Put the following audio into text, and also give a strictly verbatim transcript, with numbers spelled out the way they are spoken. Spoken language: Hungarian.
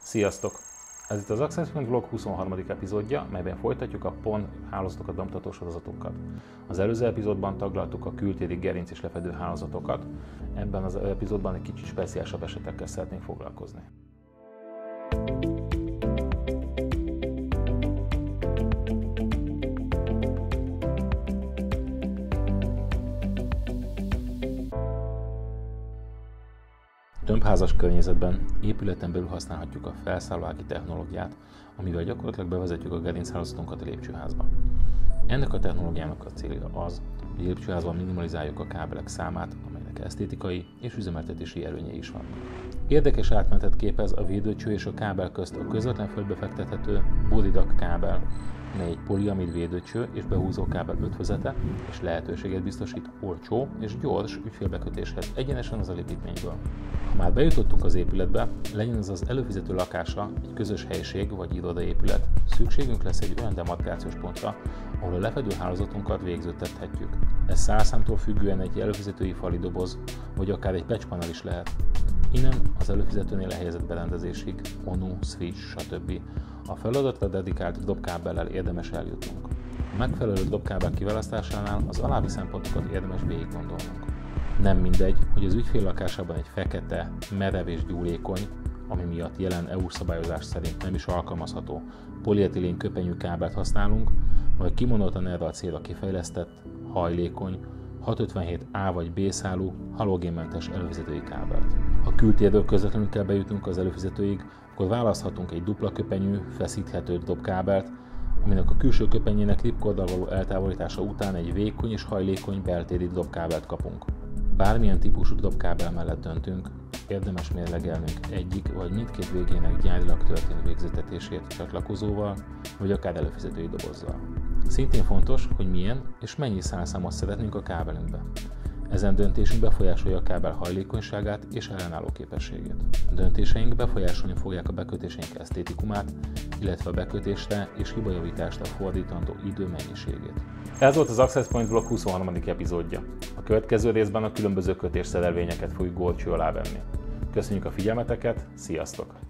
Sziasztok! Ez itt az Access Point Vlog huszonharmadik epizódja, melyben folytatjuk a pon hálózatokat bemutató sorozatunkat. Az előző epizódban taglaltuk a kültéri gerinc és lefedő hálózatokat, ebben az epizódban egy kicsit speciálisabb esetekkel szeretnénk foglalkozni. Tömbházas környezetben, épületen belül használhatjuk a felszállóági technológiát, amivel gyakorlatilag bevezetjük a gerinchálózatunkat a lépcsőházba. Ennek a technológiának a célja az, hogy a lépcsőházban minimalizáljuk a kábelek számát, amelynek esztétikai és üzemeltetési előnyei is vannak. Érdekes átmenetet képez a védőcső és a kábel közt a közvetlen földbe fektethető bodyduct kábel, mely egy poliamid védőcső és behúzó kábel ötvözete, és lehetőséget biztosít olcsó és gyors ügyfélbekötéshez egyenesen az alépítményből. Ha már bejutottunk az épületbe, legyen ez az előfizető lakása, egy közös helység vagy irodaépület, szükségünk lesz egy olyan demarkációs pontra, ahol a lefedő hálózatunkat végződtethetjük. Ez szálszámtól függően egy előfizetői fali doboz, vagy akár egy patchpanel is lehet. Innen az előfizetőnél helyezett berendezésig, ONU, switch, stb. A feladatra dedikált dobkábellel érdemes eljutnunk. A megfelelő dobkábel kiválasztásánál az alábbi szempontokat érdemes végiggondolnunk. Nem mindegy, hogy az ügyfél lakásában egy fekete, merev és gyúlékony, ami miatt jelen é u szabályozás szerint nem is alkalmazható polietilén köpenyű kábelt használunk, vagy kimondottan erre a célra kifejlesztett, hajlékony, hatszázötvenhét á vagy bé szálú, halogénmentes előfizetői kábelt. Ha kültérről közvetlenül kell bejutnunk az előfizetőig, akkor választhatunk egy dupla köpenyű, feszíthető dobkábelt, aminek a külső köpenyének ripkorddal való eltávolítása után egy vékony és hajlékony beltéri dobkábelt kapunk. Bármilyen típusú dobkábel mellett döntünk, érdemes mérlegelnünk egyik vagy mindkét végének gyárilag történő végzetetését csatlakozóval, vagy akár előfizetői dobozzal. Szintén fontos, hogy milyen és mennyi szálszámot szeretnénk a kábelünkbe. Ezen döntésünk befolyásolja a kábel hajlékonyságát és ellenálló képességét. A döntéseink befolyásolni fogják a bekötéseink esztétikumát, illetve a bekötésre és hibajavításra fordítandó idő mennyiségét. Ez volt az Access Point Vlog huszonharmadik epizódja. A következő részben a különböző kötésszerelvényeket fogjuk górcső alá venni. Köszönjük a figyelmeteket, sziasztok!